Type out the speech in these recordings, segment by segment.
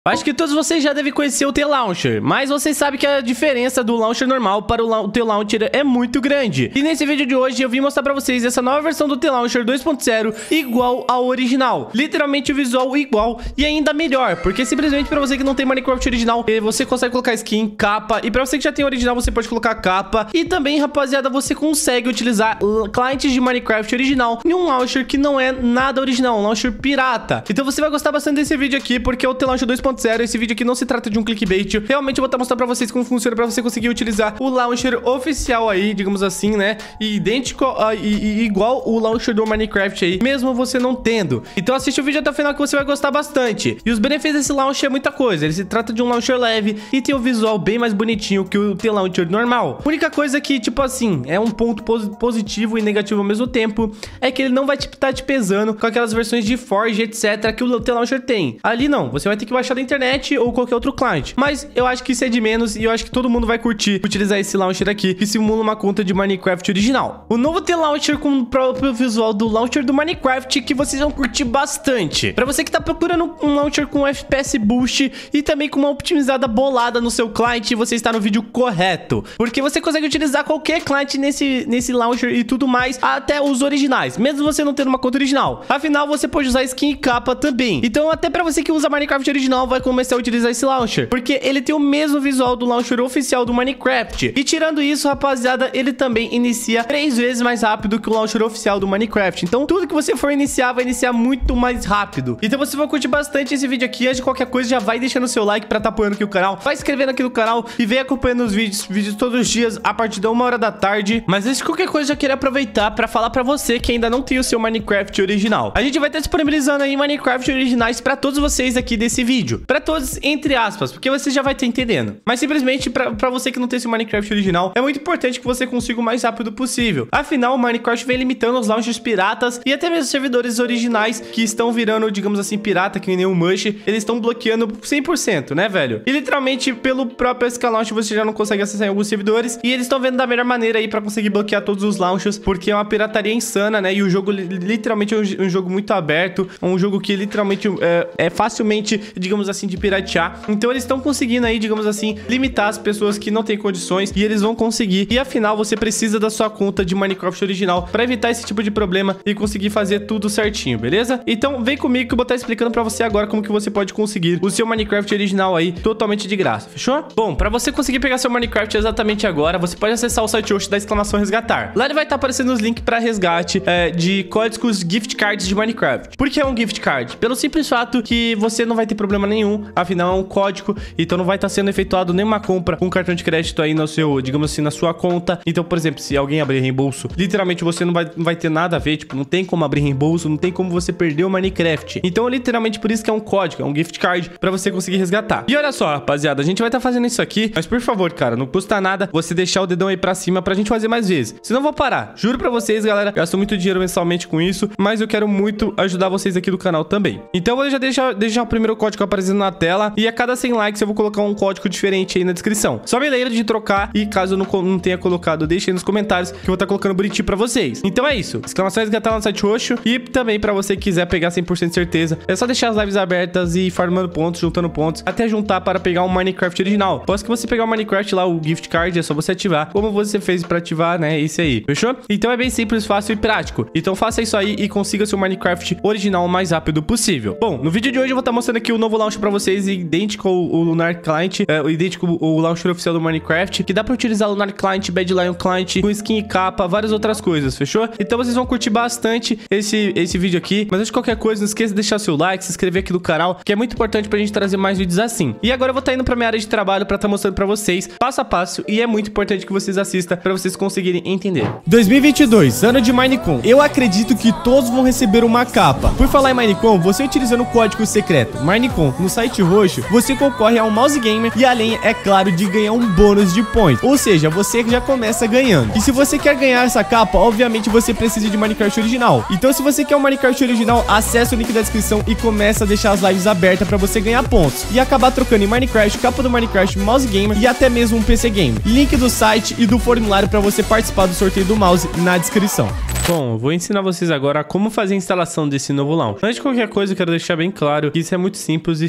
Acho que todos vocês já devem conhecer o T-Launcher, mas vocês sabem que a diferença do Launcher normal para o T-Launcher é muito grande. E nesse vídeo de hoje eu vim mostrar pra vocês essa nova versão do T-Launcher 2.0 igual ao original. Literalmente o visual igual e ainda melhor, porque simplesmente pra você que não tem Minecraft original, você consegue colocar skin, capa, e pra você que já tem original você pode colocar capa. E também, rapaziada, você consegue utilizar clientes de Minecraft original em um Launcher que não é nada original, um Launcher pirata. Então você vai gostar bastante desse vídeo aqui, porque o T-Launcher 2.0, esse vídeo aqui não se trata de um clickbait. Realmente eu vou estar mostrando pra vocês como funciona, pra você conseguir utilizar o Launcher oficial aí, digamos assim, né? E idêntico, igual o Launcher do Minecraft aí, mesmo você não tendo. Então assiste o vídeo até o final que você vai gostar bastante. E os benefícios desse Launcher é muita coisa. Ele se trata de um Launcher leve e tem um visual bem mais bonitinho que o T-Launcher normal. A única coisa que, tipo assim, é um ponto positivo e negativo ao mesmo tempo, é que ele não vai estar te pesando com aquelas versões de Forge, etc, que o T-Launcher tem. Ali não, você vai ter que baixar da internet ou qualquer outro client. Mas eu acho que isso é de menos e eu acho que todo mundo vai curtir utilizar esse Launcher aqui, que simula uma conta de Minecraft original. O novo T-Launcher com o próprio visual do Launcher do Minecraft, que vocês vão curtir bastante. Pra você que tá procurando um Launcher com FPS boost e também com uma optimizada bolada no seu client, você está no vídeo correto. Porque você consegue utilizar qualquer client nesse Launcher e tudo mais, até os originais, mesmo você não tendo uma conta original. Afinal, você pode usar skin e capa também. Então, até pra você que usa Minecraft original, vai começar a utilizar esse Launcher, porque ele tem o mesmo visual do Launcher oficial do Minecraft. E tirando isso, rapaziada, ele também inicia 3 vezes mais rápido que o Launcher oficial do Minecraft. Então, tudo que você for iniciar, vai iniciar muito mais rápido. Então, você vai curtir bastante esse vídeo aqui. Antes de qualquer coisa, já vai deixando o seu like pra estar apoiando aqui o canal. Vai se inscrevendo aqui no canal e vem acompanhando os vídeos todos os dias, a partir de 1 hora da tarde. Mas antes de qualquer coisa, já queria aproveitar pra falar pra você que ainda não tem o seu Minecraft original. A gente vai estar disponibilizando aí Minecraft originais pra todos vocês aqui desse vídeo. Pra todos, entre aspas, porque você já vai estar entendendo. Mas simplesmente pra você que não tem esse Minecraft original, é muito importante que você consiga o mais rápido possível. Afinal, o Minecraft vem limitando os launchers piratas e até mesmo servidores originais que estão virando, digamos assim, pirata, que nem o Mush, eles estão bloqueando 100%, né, velho? E literalmente, pelo próprio SK-Launch, você já não consegue acessar em alguns servidores e eles estão vendo da melhor maneira aí pra conseguir bloquear todos os launchers, porque é uma pirataria insana, né? E o jogo literalmente é um jogo muito aberto, um jogo que literalmente é facilmente, digamos assim, de piratear. Então eles estão conseguindo aí, digamos assim, limitar as pessoas que não têm condições e eles vão conseguir. E afinal, você precisa da sua conta de Minecraft original pra evitar esse tipo de problema e conseguir fazer tudo certinho, beleza? Então vem comigo que eu vou estar explicando pra você agora como que você pode conseguir o seu Minecraft original aí totalmente de graça, fechou? Bom, pra você conseguir pegar seu Minecraft exatamente agora, você pode acessar o site host da exclamação resgatar. Lá ele vai estar aparecendo os links pra resgate de códigos gift cards de Minecraft. Por que é um gift card? Pelo simples fato que você não vai ter problema nenhum, afinal é um código, então não vai estar sendo efetuado nenhuma compra com cartão de crédito aí no seu, digamos assim, na sua conta. Então, por exemplo, se alguém abrir reembolso, literalmente você não vai ter nada a ver, tipo, não tem como abrir reembolso, não tem como você perder o Minecraft. Então, literalmente por isso que é um código, é um gift card pra você conseguir resgatar. E olha só, rapaziada, a gente vai estar fazendo isso aqui, mas por favor, cara, não custa nada você deixar o dedão aí pra cima pra gente fazer mais vezes. Senão eu vou parar. Juro pra vocês, galera, gasto muito dinheiro mensalmente com isso, mas eu quero muito ajudar vocês aqui do canal também. Então eu vou já deixar o primeiro código aparecendo na tela e a cada 100 likes eu vou colocar um código diferente aí na descrição. Só me lembra de trocar e caso eu não tenha colocado, deixe aí nos comentários que eu vou estar colocando bonitinho pra vocês. Então é isso. Exclamação resgatar lá no site roxo e também pra você que quiser pegar 100% de certeza, é só deixar as lives abertas e ir farmando pontos, juntando pontos, até juntar para pegar um Minecraft original. Após que você pegar o Minecraft lá, o gift card, é só você ativar como você fez pra ativar, né? Isso aí, fechou? Então é bem simples, fácil e prático. Então faça isso aí e consiga seu Minecraft original o mais rápido possível. Bom, no vídeo de hoje eu vou estar mostrando aqui o novo launcher pra vocês, idêntico ao Lunar Client, idêntico ao launcher oficial do Minecraft, que dá pra utilizar o Lunar Client, Bad Lion Client, com skin e capa, várias outras coisas, fechou? Então vocês vão curtir bastante esse vídeo aqui, mas antes de qualquer coisa, não esqueça de deixar seu like, se inscrever aqui no canal, que é muito importante pra gente trazer mais vídeos assim. E agora eu vou estar indo pra minha área de trabalho pra estar mostrando pra vocês, passo a passo, e é muito importante que vocês assistam pra vocês conseguirem entender. 2022, ano de Minecon. Eu acredito que todos vão receber uma capa. Por falar em Minecon, você utilizando o código secreto Minecon no site roxo, você concorre a um mouse gamer e além, é claro, de ganhar um bônus de points. Ou seja, você já começa ganhando. E se você quer ganhar essa capa, obviamente você precisa de Minecraft original. Então se você quer um Minecraft original, acesse o link da descrição e começa a deixar as lives abertas pra você ganhar pontos. E acabar trocando em Minecraft, capa do Minecraft, mouse gamer e até mesmo um PC game. Link do site e do formulário pra você participar do sorteio do mouse na descrição. Bom, eu vou ensinar vocês agora como fazer a instalação desse novo launcher. Antes de qualquer coisa, eu quero deixar bem claro que isso é muito simples e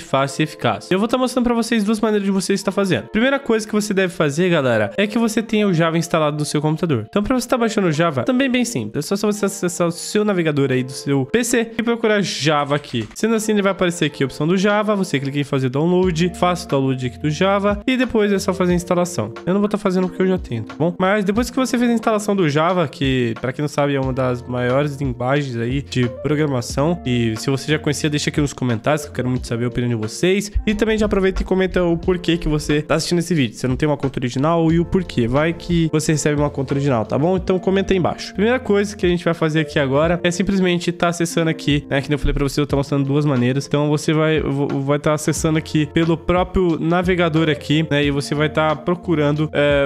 fácil e eficaz. Eu vou estar mostrando pra vocês duas maneiras de você estar fazendo. Primeira coisa que você deve fazer, galera, é que você tenha o Java instalado no seu computador. Então, pra você estar baixando o Java, também bem simples. É só você acessar o seu navegador aí do seu PC e procurar Java aqui. Sendo assim, ele vai aparecer aqui a opção do Java, você clica em fazer download, faça o download aqui do Java e depois é só fazer a instalação. Eu não vou estar fazendo porque eu já tenho, tá bom? Mas depois que você fez a instalação do Java, que pra quem não sabe é uma das maiores linguagens aí de programação, e se você já conhecia, deixa aqui nos comentários que eu quero muito saber a opinião de vocês. E também já aproveita e comenta o porquê que você tá assistindo esse vídeo. Você não tem uma conta original e o porquê. Vai que você recebe uma conta original, tá bom? Então comenta aí embaixo. Primeira coisa que a gente vai fazer aqui agora é simplesmente estar acessando aqui, né? Que eu falei pra você, eu tô mostrando duas maneiras. Então você vai estar acessando aqui pelo próprio navegador aqui, né? E você vai estar procurando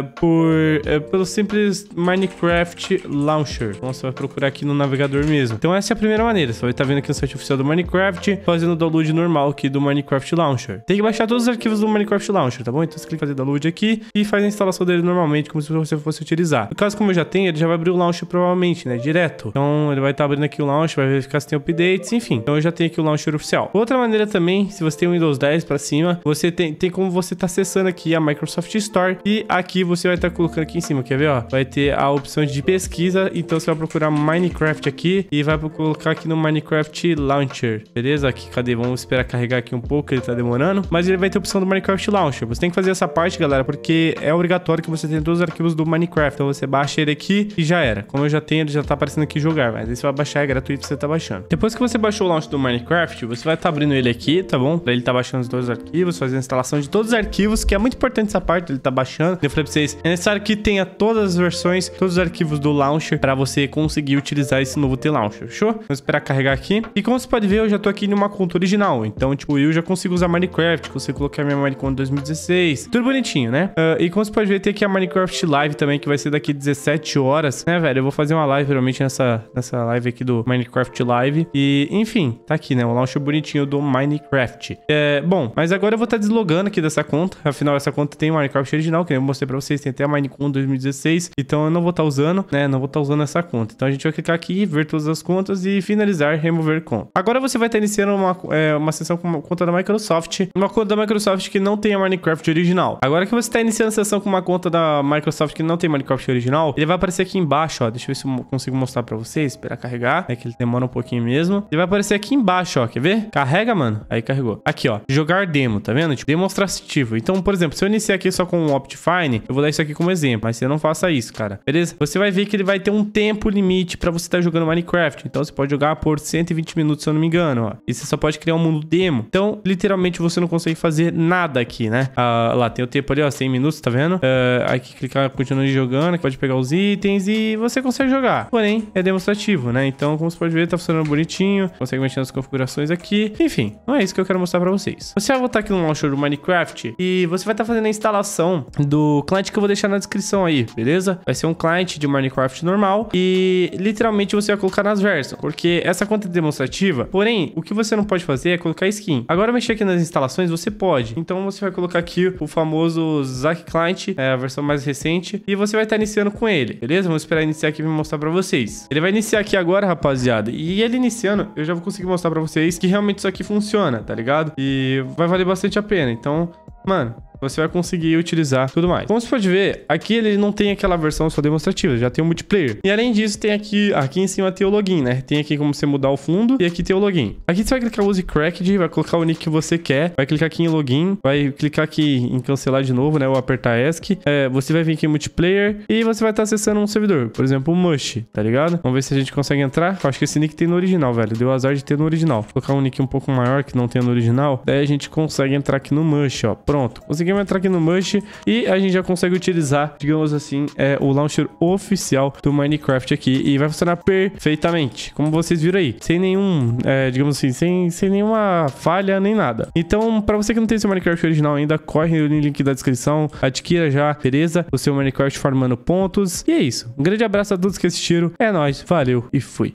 pelo simples Minecraft Launcher. Então você vai procurar aqui no navegador mesmo. Então essa é a primeira maneira. Você vai estar vendo aqui no site oficial do Minecraft, fazendo o download normal aqui do Minecraft Launcher. Tem que baixar todos os arquivos do Minecraft Launcher, tá bom? Então você clica em fazer download aqui e faz a instalação dele normalmente, como se você fosse utilizar. No caso, como eu já tenho, ele já vai abrir o Launcher provavelmente, né? Direto. Então ele vai estar abrindo aqui o Launcher, vai verificar se tem updates, enfim. Então eu já tenho aqui o Launcher oficial. Outra maneira também, se você tem o Windows 10 pra cima, você tem como você tá acessando aqui a Microsoft Store e aqui você vai estar colocando aqui em cima, quer ver, ó? Vai ter a opção de pesquisa, então você vai procurar Minecraft aqui e vai colocar aqui no Minecraft Launcher, beleza? Aqui, cadê? Vamos esperar carregar aqui um pouco, ele tá demorando, mas ele vai ter a opção do Minecraft Launcher. Você tem que fazer essa parte, galera, porque é obrigatório que você tenha todos os arquivos do Minecraft. Então você baixa ele aqui e já era. Como eu já tenho, ele já tá aparecendo aqui jogar, mas aí você vai baixar, é gratuito, você tá baixando. Depois que você baixou o launcher do Minecraft, você vai estar abrindo ele aqui, tá bom? Pra ele tá baixando os dois arquivos, fazer a instalação de todos os arquivos, que é muito importante essa parte, ele tá baixando. Eu falei pra vocês, é necessário que tenha todas as versões, todos os arquivos do launcher pra você conseguir utilizar esse novo T-Launcher, fechou? Vamos esperar carregar aqui. E como você pode ver, eu já tô aqui numa conta original. Então, tipo, eu já consigo usar Minecraft, consigo colocar minha Minecraft 2016. Tudo bonitinho, né? E como você pode ver, tem aqui a Minecraft Live também, que vai ser daqui 17 horas, né, velho? Eu vou fazer uma live, realmente, nessa live aqui do Minecraft Live. E, enfim, tá aqui, né? O launcher bonitinho do Minecraft. Bom, mas agora eu vou estar deslogando aqui dessa conta. Afinal, essa conta tem o Minecraft original, que eu mostrei pra vocês. Tem até a Minecraft 2016. Então, eu não vou estar usando, né? Não vou estar usando essa conta. Então, a gente vai clicar aqui, ver todas as contas e finalizar, remover conta. Agora você vai estar iniciando uma sessão com uma conta da Microsoft. Uma conta da Microsoft que não tem a Minecraft original. Agora que você está iniciando a sessão com uma conta da Microsoft que não tem Minecraft original, ele vai aparecer aqui embaixo, ó. Deixa eu ver se eu consigo mostrar pra vocês. Esperar carregar. É que ele demora um pouquinho mesmo. Ele vai aparecer aqui embaixo, ó. Quer ver? Carrega, mano. Aí carregou. Aqui, ó. Jogar demo, tá vendo? Tipo, demonstrativo. Então, por exemplo, se eu iniciar aqui só com o Optifine, eu vou dar isso aqui como exemplo. Mas você não faça isso, cara. Beleza? Você vai ver que ele vai ter um tempo limite pra você estar jogando Minecraft. Então, você pode jogar por 120 minutos, se eu não me engano, ó. E você só pode criar um mundo demo. Então, literalmente, você não consegue fazer nada aqui, né? Lá, tem o tempo ali, ó. 100 minutos, tá vendo? Aqui, clicar, continuar jogando. Aqui pode pegar os itens e você consegue jogar. Porém, é demonstrativo, né? Então, como você pode ver, tá funcionando bonitinho. Consegue mexer nas configurações aqui. Enfim, não é isso que eu quero mostrar pra vocês. Você vai voltar aqui no launcher do Minecraft e você vai estar fazendo a instalação do cliente que eu vou deixar na descrição aí, beleza? Vai ser um cliente de Minecraft normal e literalmente você vai colocar nas versões, porque essa conta é demonstrativa. Porém, o que você não pode fazer é colocar skin. Agora, mexer aqui nas instalações, você pode. Então, você vai colocar aqui o famoso Zack Client, a versão mais recente, e você vai estar iniciando com ele, beleza? Vamos esperar iniciar aqui e mostrar pra vocês. Ele vai iniciar aqui agora, rapaziada, e ele iniciando, eu já vou conseguir mostrar pra vocês que realmente isso aqui funciona, tá ligado? E vai valer bastante a pena. Então, mano, você vai conseguir utilizar tudo mais. Como você pode ver, aqui ele não tem aquela versão só demonstrativa, já tem o multiplayer. E além disso, tem aqui em cima tem o login, né? Tem aqui como você mudar o fundo e aqui tem o login. Aqui você vai clicar use cracked, vai colocar o nick que você quer, vai clicar aqui em login, vai clicar aqui em cancelar de novo, né? Ou apertar ESC. Você vai vir aqui em multiplayer e você vai estar acessando um servidor, por exemplo, o Mush, tá ligado? Vamos ver se a gente consegue entrar. Eu acho que esse nick tem no original, velho. Deu azar de ter no original. Vou colocar um nick um pouco maior que não tem no original. Daí a gente consegue entrar aqui no Mush, ó. Pronto. Conseguimos entrar aqui no Mush e a gente já consegue utilizar, digamos assim, o launcher oficial do Minecraft aqui e vai funcionar perfeitamente, como vocês viram aí, sem nenhum, digamos assim, sem nenhuma falha nem nada. Então, pra você que não tem seu Minecraft original ainda, corre no link da descrição, adquira já, beleza? O seu Minecraft farmando pontos. E é isso. Um grande abraço a todos que assistiram. É nóis, valeu e fui.